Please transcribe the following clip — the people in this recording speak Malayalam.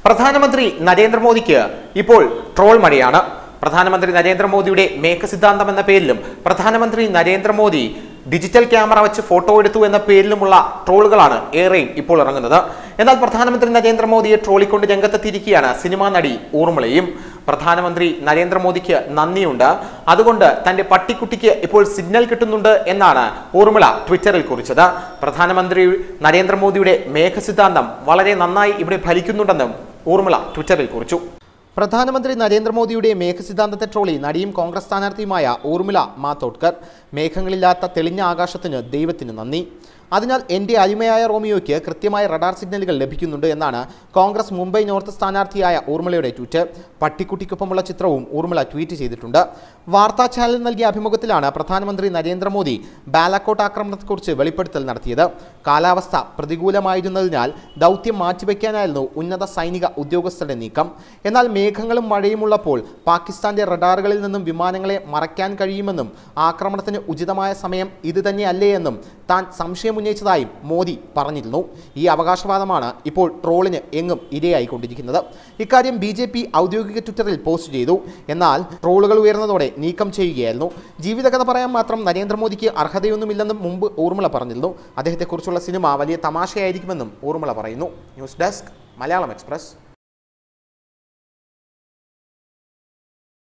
പ്രധാനമന്ത്രി നരേന്ദ്രമോദിക്ക് ഇപ്പോൾ ട്രോൾ മഴയാണ്. പ്രധാനമന്ത്രി നരേന്ദ്രമോദിയുടെ മേഘസിദ്ധാന്തം എന്ന പേരിലും പ്രധാനമന്ത്രി നരേന്ദ്രമോദി ഡിജിറ്റൽ ക്യാമറ വെച്ച് ഫോട്ടോ എടുത്തു എന്ന പേരിലുമുള്ള ട്രോളുകളാണ് ഏറെയും ഇപ്പോൾ ഇറങ്ങുന്നത്. എന്നാൽ പ്രധാനമന്ത്രി നരേന്ദ്രമോദിയെ ട്രോളിക്കൊണ്ട് രംഗത്തെത്തിയിരിക്കുകയാണ് സിനിമാ നടി ഊർമിളയും. പ്രധാനമന്ത്രി നരേന്ദ്രമോദിക്ക് നന്ദിയുണ്ട്, അതുകൊണ്ട് തന്റെ പട്ടിക്കുട്ടിക്ക് ഇപ്പോൾ സിഗ്നൽ കിട്ടുന്നുണ്ട് എന്നാണ് ഊർമിള ട്വിറ്ററിൽ കുറിച്ചത്. പ്രധാനമന്ത്രി നരേന്ദ്രമോദിയുടെ മേഘസിദ്ധാന്തം വളരെ നന്നായി ഇവിടെ ഫലിക്കുന്നുണ്ടെന്നും ഊർമിള ട്വിറ്ററിൽ കുറിച്ചു. പ്രധാനമന്ത്രി നരേന്ദ്രമോദിയുടെ മേഘസിദ്ധാന്തത്തെ ട്രോളി നടിയും കോൺഗ്രസ് സ്ഥാനാർത്ഥിയുമായ ഊർമിള മാത്തോഡ്കർ. മേഘങ്ങളില്ലാത്ത തെളിഞ്ഞ ആകാശത്തിന് ദൈവത്തിന് നന്ദി. അതിനാൽ എൻ്റെ അരുമയായ റോമിയോയ്ക്ക് കൃത്യമായ റഡാർ സിഗ്നലുകൾ ലഭിക്കുന്നുണ്ട് എന്നാണ് കോൺഗ്രസ് മുംബൈ നോർത്ത് സ്ഥാനാർത്ഥിയായ ഊർമിളയുടെ ട്വീറ്റ്. പട്ടിക്കുട്ടിക്കൊപ്പമുള്ള ചിത്രവും ഊർമിള ട്വീറ്റ് ചെയ്തിട്ടുണ്ട്. വാർത്താ ചാനൽ നൽകിയ അഭിമുഖത്തിലാണ് പ്രധാനമന്ത്രി നരേന്ദ്രമോദി ബാലാക്കോട്ട് ആക്രമണത്തെക്കുറിച്ച് വെളിപ്പെടുത്തൽ നടത്തിയത്. കാലാവസ്ഥ പ്രതികൂലമായിരുന്നതിനാൽ ദൗത്യം മാറ്റിവെക്കാനായിരുന്നു ഉന്നത സൈനിക ഉദ്യോഗസ്ഥരുടെ നീക്കം. എന്നാൽ മേഘങ്ങളും മഴയുമുള്ളപ്പോൾ പാകിസ്ഥാന്റെ റഡാറുകളിൽ നിന്നും വിമാനങ്ങളെ മറയ്ക്കാൻ കഴിയുമെന്നും ആക്രമണത്തിന് ഉചിതമായ സമയം ഇത് തന്നെയല്ലേ എന്നും താൻ സംശയം ഉന്നയിച്ചതായും മോദി പറഞ്ഞിരുന്നു. ഈ അവകാശവാദമാണ് ഇപ്പോൾ ട്രോളിന് എങ്ങും ഇരയായിക്കൊണ്ടിരിക്കുന്നത്. ഇക്കാര്യം BJP ഔദ്യോഗിക ട്വിറ്ററിൽ പോസ്റ്റ് ചെയ്തു. എന്നാൽ ട്രോളുകൾ ഉയർന്നതോടെ നീക്കം ചെയ്യുകയായിരുന്നു. ജീവിതകഥ പറയാൻ മാത്രം നരേന്ദ്രമോദിക്ക് അർഹതയൊന്നുമില്ലെന്നും മുമ്പ് ഊർമിള പറഞ്ഞിരുന്നു. അദ്ദേഹത്തെക്കുറിച്ചുള്ള സിനിമ വലിയ തമാശയായിരിക്കുമെന്നും ഊർമിള പറയുന്നു. News desk Malayalam express.